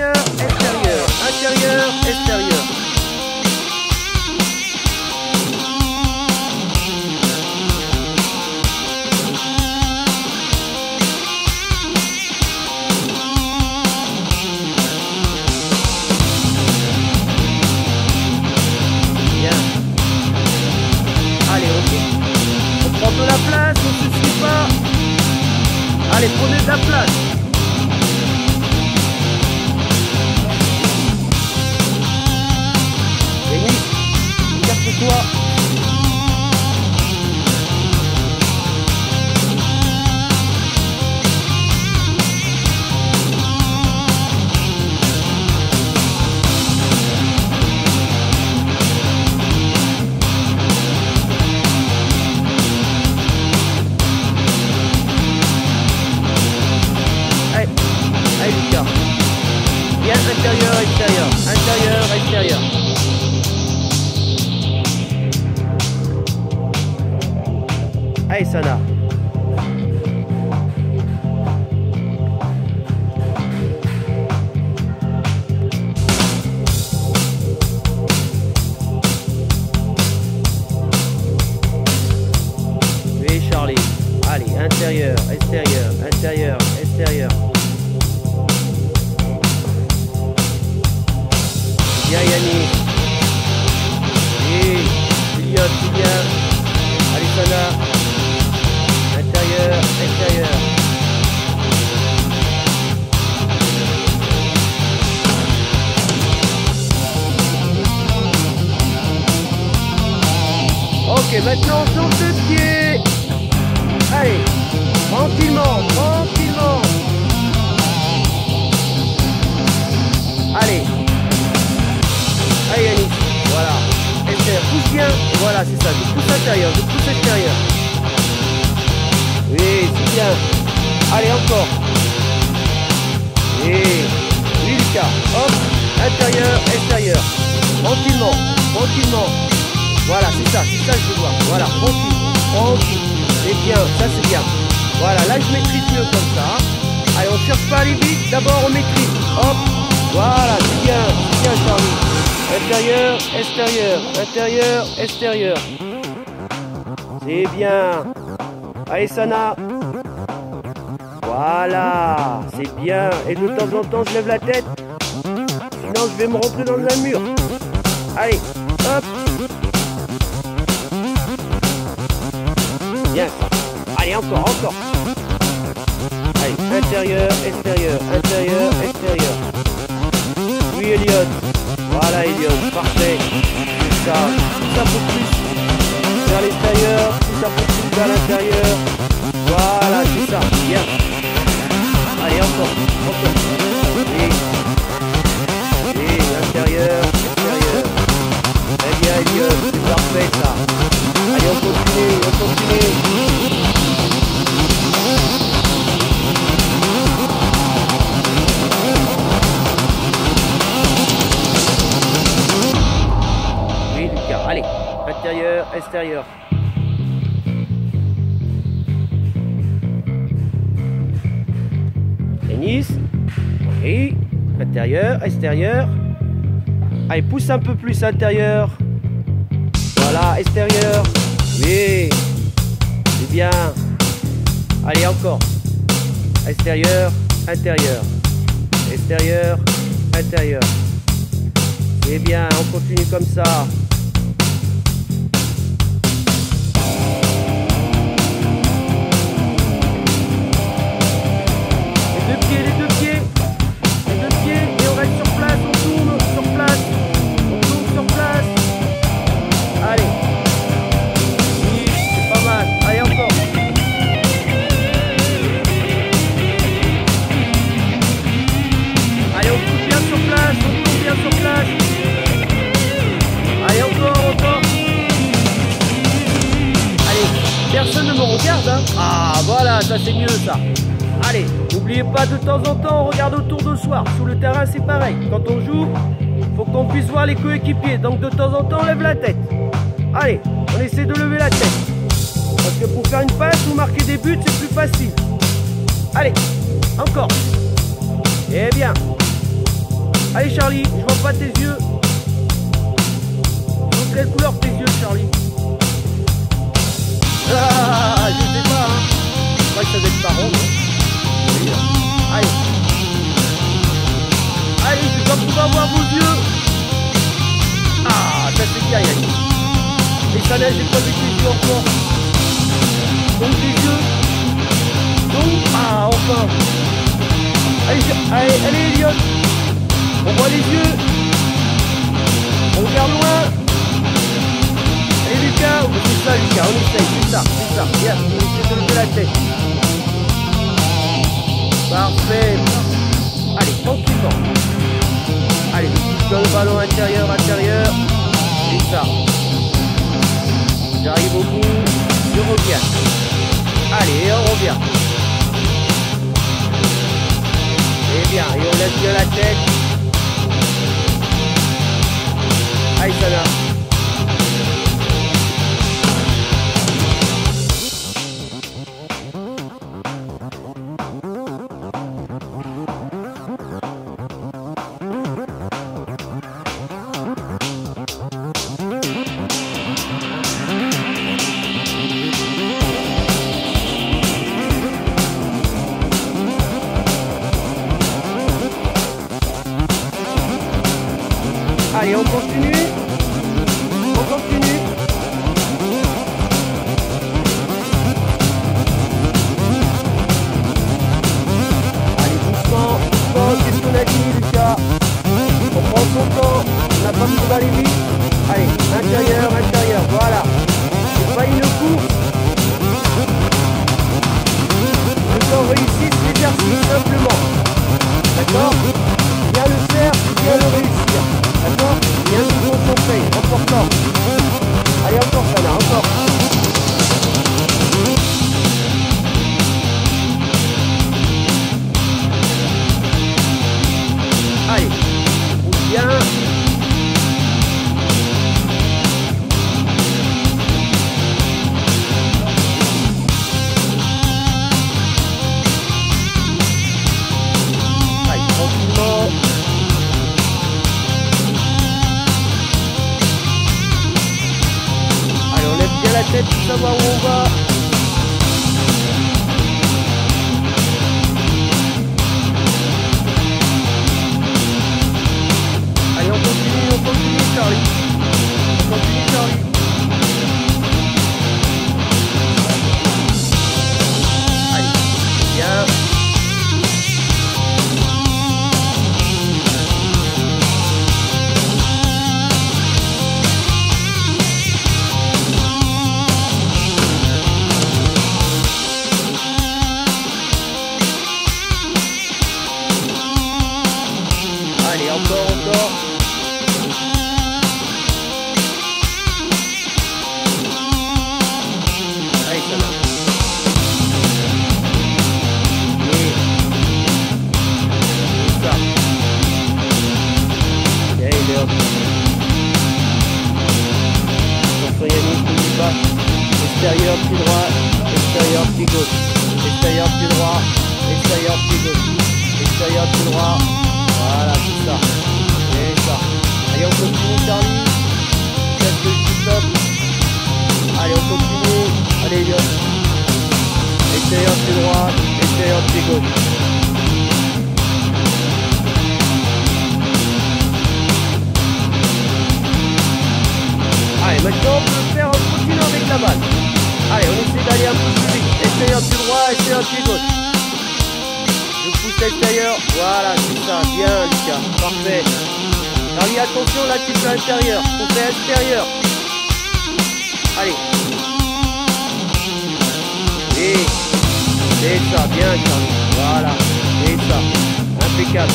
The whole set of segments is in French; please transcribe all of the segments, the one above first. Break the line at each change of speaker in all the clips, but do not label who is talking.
intérieur, extérieur, intérieur, extérieur. On prend de la place, on ne se suit pas. Allez, prenez de la place. Denis, écarte-toi. Allez Lucas, bien intérieur, extérieur, intérieur, extérieur. Allez Sana. Oui Charlie, allez, intérieur, extérieur, intérieur, extérieur. Bien Yannick. Et Juliette, c'est bien. Allez Sana. Intérieur, extérieur. Ok, maintenant on change de pied. Allez, tranquillement, tranquillement. Allez. Allez Yannick, voilà, extérieur, pousse bien, voilà c'est ça, je pousse intérieur, je pousse extérieur. Oui, c'est bien. Allez encore. Et oui Lucas, hop, intérieur, extérieur. Tranquillement, tranquillement. Voilà, c'est ça que je veux voir. Voilà, tranquille, tranquille. C'est bien, ça c'est bien. Voilà, là je maîtrise mieux comme ça. Allez, on ne cherche pas à aller vite, d'abord on maîtrise. Hop, voilà, c'est bien Charlie. Intérieur, extérieur, intérieur, extérieur. C'est bien. Allez Sana. Voilà, c'est bien. Et de temps en temps, je lève la tête. Sinon, je vais me rentrer dans un mur. Allez, hop. Bien. Allez, encore. Allez, intérieur, extérieur, intérieur, extérieur. Oui, Elliot. Voilà, Elliot, parfait. C'est ça. Tout ça pour plus vers l'extérieur, tout ça pour plus vers l'intérieur. Voilà, c'est ça. Bien. Allez, encore. Et l'intérieur, extérieur. Très bien, Elliot, c'est parfait ça. Allez, on continue. Oui, Lucas, allez. Intérieur, extérieur. Tennis. Oui. Intérieur, extérieur. Allez, pousse un peu plus intérieur. Voilà, extérieur. Oui. C'est bien. Allez, encore. Extérieur, intérieur. Extérieur, intérieur. C'est bien, on continue comme ça. Les deux pieds, et on reste sur place, on tourne sur place, allez, oui, c'est pas mal, allez encore, allez on tourne bien sur place, allez encore, allez, personne ne me regarde, hein. Ah voilà, ça c'est mieux ça. Allez, n'oubliez pas de temps en temps, on regarde autour de soi. Sur le terrain, c'est pareil. Quand on joue, il faut qu'on puisse voir les coéquipiers. Donc de temps en temps, on lève la tête. Allez, on essaie de lever la tête. Parce que pour faire une passe ou marquer des buts, c'est plus facile. Allez, encore. Eh bien. Allez Charlie, je vois pas tes yeux. Donc quelle couleur tes yeux Charlie? Ah, je sais pas hein. Je crois que ça doit être marron, non? Oui, là. Allez. Allez, je dois pouvoir voir vos yeux. Ah, ça c'est bien Yannick. Et ça là, j'ai pas vu tes yeux encore. Donc tes yeux. Donc, ah, enfin. Allez, Elliot. On voit les yeux. On regarde loin. Allez Lucas, c'est ça Lucas, on essaye, c'est ça. Viens, on essaie de lever la tête. Parfait. Allez, tranquillement. Allez, dans le ballon intérieur. C'est ça. J'arrive au bout, je reviens. Allez, et on revient. Et bien, et on laisse bien la tête. Allez, Sana. Allez, on continue. Allez, doucement, qu'est-ce qu'on a dit, Lucas? On prend son temps, on n'a pas besoin d'aller vite. Allez, intérieur, voilà. C'est pas une course. Le temps réussisse l'exercice simplement. D'accord? Bien le faire, bien le réussir. D'accord? Bien se concentrer, important. Allez, encore ça là, encore. Allez, bien. Allez, tranquillement. La tête pour savoir où on va. Allez, on continue Charlie. Allez, bien. Allez, encore. Allez, ça va. Et ça. Et il est hop. Attention Yannick, n'oublie pas. Extérieur, pied droit. Extérieur, pied gauche. Extérieur, pied droit. Extérieur, pied gauche. Extérieur, pied droit. Voilà, c'est ça. Et ça. Allez, on continue, Charlie. Faites le stop. Allez, on continue. Allez, Eliot. Extérieur, pied droit. Extérieur, pied gauche. Allez, maintenant, on peut faire un continu avec la balle. Allez, on essaie d'aller un peu plus vite. Extérieur, pied droit. Extérieur, pied gauche. Je pousse l'extérieur, voilà, c'est ça, bien Lucas, parfait. Charlie, attention, là tu fais intérieur, on fait extérieur. Allez. Et c'est ça, bien Charlie, voilà, et ça, impeccable.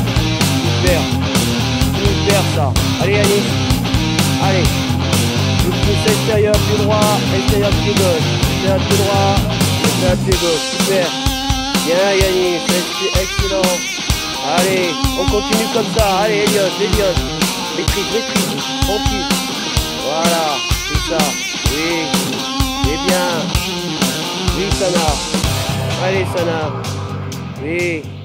Super ça. Allez, allez, je pousse extérieur, pied droit, extérieur, pied gauche, extérieur, pied droit, extérieur, pied gauche, super. Bien Yannick, c'est excellent. Allez, on continue comme ça. Allez Eliot. Maîtrise, tranquille. Voilà, c'est ça. Oui, c'est bien. Oui Sana. Allez Sana. Oui.